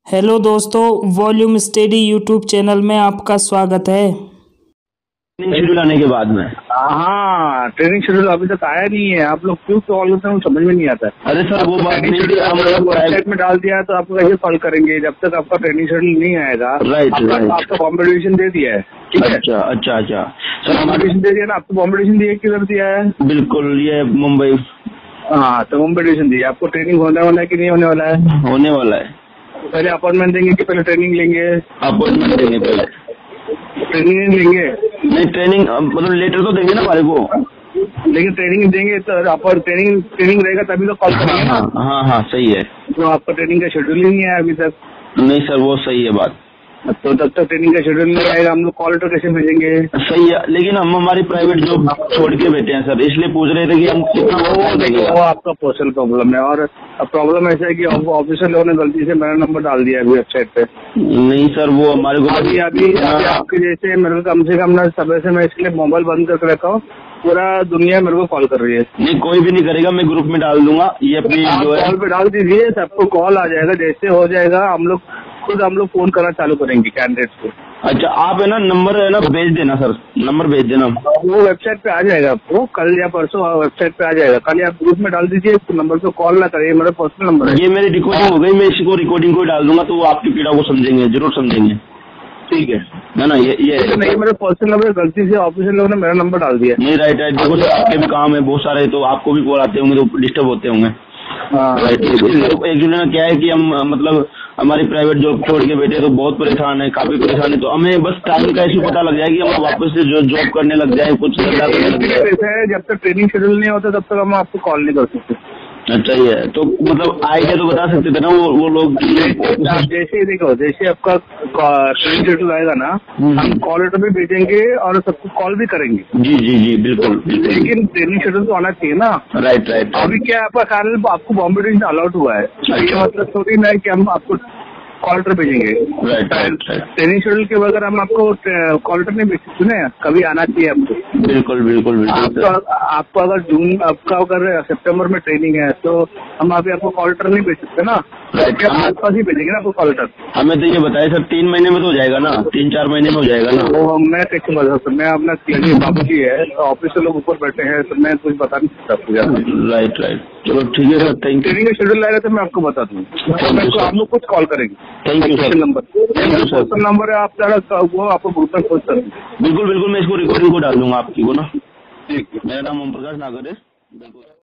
Hello दोस्तों, volume study YouTube channel में आपका स्वागत है। ट्रेनिंग शेड्यूल आने के बाद में हाँ, ट्रेनिंग शेड्यूल अभी तक आया नहीं है। आप लोग क्यों कॉल करते हैं समझ में नहीं आता। अरे सर वो बात नहीं थी, हम वेबसाइट में डाल दिया तो आपको कैसे कॉल करेंगे जब तक आपका ट्रेनिंग शेड्यूल नहीं आएगा। राइट। आपका कॉम्पिटिशन दे दिया है, ठीक है। अच्छा अच्छा अच्छा सर कॉम्पिटिशन दे दिया ना आपको। कॉम्पिटिशन दिया किधर दिया है? बिल्कुल, ये मुंबई। हाँ, तो कॉम्पिटिशन दिया। आपको ट्रेनिंग होने वाला है कि नहीं होने वाला है? होने वाला है। पहले अपॉइंटमेंट देंगे कि पहले ट्रेनिंग लेंगे? अपॉइंटमेंट देंगे पहले। ट्रेनिंग नहीं लेंगे? नहीं, ट्रेनिंग मतलब लेटर तो देंगे ना हमारे को। लेकिन ट्रेनिंग देंगे तो आप ट्रेनिंग रहेगा तभी तो कॉल करेंगे ना। हाँ हाँ सही है। तो आपका ट्रेनिंग का शेड्यूल ही नहीं है अभी तक। नहीं सर वो सही है बात। तो तब तक ट्रेनिंग का शेड्यूल नहीं आएगा, हम लोग कॉल लेटर कैसे भेजेंगे? सही है, लेकिन हम हमारी प्राइवेट जॉब छोड़ के बैठे हैं सर, इसलिए पूछ रहे थे कि हम कितना। वो आपका पर्सनल प्रॉब्लम है। और प्रॉब्लम ऐसा है कि ऑफिसर लोगों ने गलती से मेरा नंबर डाल दिया अभी वेबसाइट पे। नहीं सर वो हमारे को अभी आपके जैसे मेरे को कम से कम ना सुबह से मैं इसलिए मोबाइल बंद करके रखा हूँ। पूरा दुनिया मेरे को कॉल कर रही है। नहीं, कोई भी नहीं करेगा, मैं ग्रुप में डाल दूंगा। ये अपनी जो है कॉल पे डाल दीजिए, सबको कॉल आ जाएगा। जैसे हो जाएगा हम लोग फोन करना चालू करेंगे कैंडिडेट्स को। अच्छा, आप है ना नंबर है ना भेज देना सर, नंबर भेज देना। वो वेबसाइट पे आ जाएगा आपको, कल या परसों वेबसाइट पे आ जाएगा। कल आप ग्रुप में डाल दीजिए, नंबर पे कॉल ना करिए, मेरा पर्सनल नंबर है। ये मेरी रिकॉर्डिंग हो गई, मैं इसको रिकॉर्डिंग को डाल दूंगा तो वो आपकी पीड़ा को समझेंगे, जरूर समझेंगे। ठीक है ना ये नहीं, मेरा पर्सनल नंबर गलती से ऑफिसर लोगों ने मेरा नंबर डाल दिया। नहीं, राइट राइट। देखो सर आपके भी काम है बहुत सारे, तो आपको भी कॉल आते होंगे तो डिस्टर्ब होते होंगे। राइट। एक्चुअली ना क्या है कि हम मतलब हमारी प्राइवेट जॉब छोड़ के बैठे तो बहुत परेशान है, काफी परेशान है। तो हमें बस टाइम का ऐसे पता लग जाए कि हम वापस से जो जॉब करने लग जाए, कुछ धंधा करने लग जाए। ऐसा है, जब तक ट्रेनिंग शेड्यूल नहीं होता तब तक हम आपको कॉल नहीं कर सकते। अच्छा ही है, तो मतलब आइडिया तो बता सकते थे ना वो लोग। जैसे देखो, जैसे आपका ट्रेनिंग शेड्यूल आएगा ना, हम कॉल लेटर भी भेजेंगे और सबको कॉल भी करेंगे। जी जी जी बिल्कुल। लेकिन ट्रेनिंग शेड्यूल तो आना चाहिए ना। Right right. अभी क्या आपका कारण आपको कॉम्पिटिशन अलॉट हुआ है, ये मतलब थोड़ी ना है कि हम आपको कॉल लेटर भेजेंगे। Right right right. Training schedule के बगैर हम आपको कॉल लेटर नहीं भेज सकते ना, कभी आना चाहिए आपको। बिल्कुल बिल्कुल बिल्कुल। आपको अगर जून आपका अगर सितंबर में ट्रेनिंग है तो हम अभी आपको कॉल लेटर नहीं भेज सकते ना। आस पास ही भेजेंगे ना आपको कॉल लेटर। हमें तो ये बताया सर 3 महीने में तो हो जाएगा ना, 3-4 महीने में हो जाएगा ना। वो मैं कैसे बता सकता, मैं अपना बाबू जी है तो ऑफिस से लोग ऊपर बैठे हैं, तो मैं कुछ बता नहीं सकता आपको। राइट राइट, चलो ठीक है सर, थैंक यू। ट्रेनिंग का शेड्यूल आएगा तो मैं आपको बता दूँ। आप लोग कुछ कॉल करेंगे। Thank you sir. Number number है आप वो आपको ग्रुप में खोज सकते। बिल्कुल बिल्कुल, मैं इसको रिकॉर्डिंग को डाल दूंगा आपकी को ना। मेरा नाम ओम प्रकाश नागर है। बिल्कुल।